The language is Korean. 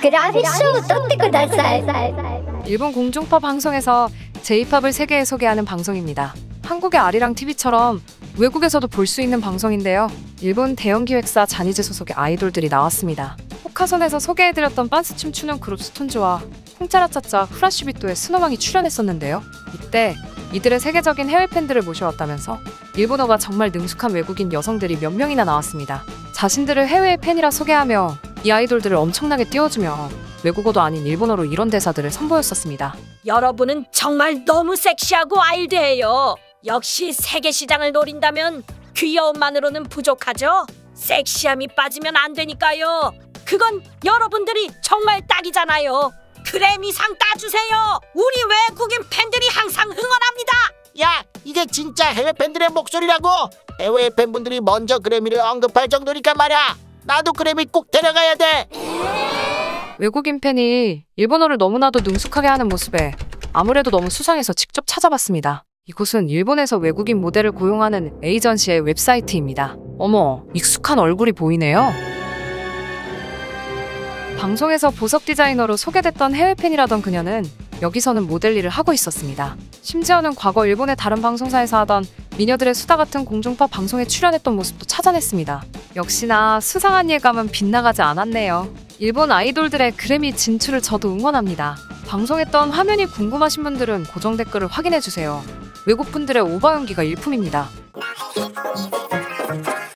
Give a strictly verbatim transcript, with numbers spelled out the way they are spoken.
グラフィッシュを撮ってください。 일본 공중파 방송에서 제이팝을 세계에 소개하는 방송입니다. 한국의 아리랑 티비처럼 외국에서도 볼 수 있는 방송인데요. 일본 대형 기획사 자니즈 소속의 아이돌들이 나왔습니다. 포카손에서 소개해드렸던 빤스춤 추는 그룹 스톤즈와 홍짜라짜짜 후라시비토의 스노왕이 출연했었는데요. 이때 이들의 세계적인 해외 팬들을 모셔왔다면서 일본어가 정말 능숙한 외국인 여성들이 몇 명이나 나왔습니다. 자신들을 해외의 팬이라 소개하며 이 아이돌들을 엄청나게 띄워주며 외국어도 아닌 일본어로 이런 대사들을 선보였었습니다. 여러분은 정말 너무 섹시하고 와일드해요. 역시 세계 시장을 노린다면 귀여움만으로는 부족하죠? 섹시함이 빠지면 안 되니까요. 그건 여러분들이 정말 딱이잖아요. 그래미상 따주세요. 우리 외국인 팬들이 항상 응원합니다. 야, 이게 진짜 해외 팬들의 목소리라고. 해외 팬분들이 먼저 그래미를 언급할 정도니까 말야. 나도 그래미 꼭 데려가야 돼. 외국인 팬이 일본어를 너무나도 능숙하게 하는 모습에 아무래도 너무 수상해서 직접 찾아봤습니다. 이곳은 일본에서 외국인 모델을 고용하는 에이전시의 웹사이트입니다. 어머, 익숙한 얼굴이 보이네요. 방송에서 보석 디자이너로 소개됐던 해외 팬이라던 그녀는 여기서는 모델 일을 하고 있었습니다. 심지어는 과거 일본의 다른 방송사에서 하던 미녀들의 수다 같은 공중파 방송에 출연했던 모습도 찾아냈습니다. 역시나 수상한 예감은 빗나가지 않았네요. 일본 아이돌들의 그래미 진출을 저도 응원합니다. 방송했던 화면이 궁금하신 분들은 고정 댓글을 확인해주세요. 외국분들의 오버 연기가 일품입니다.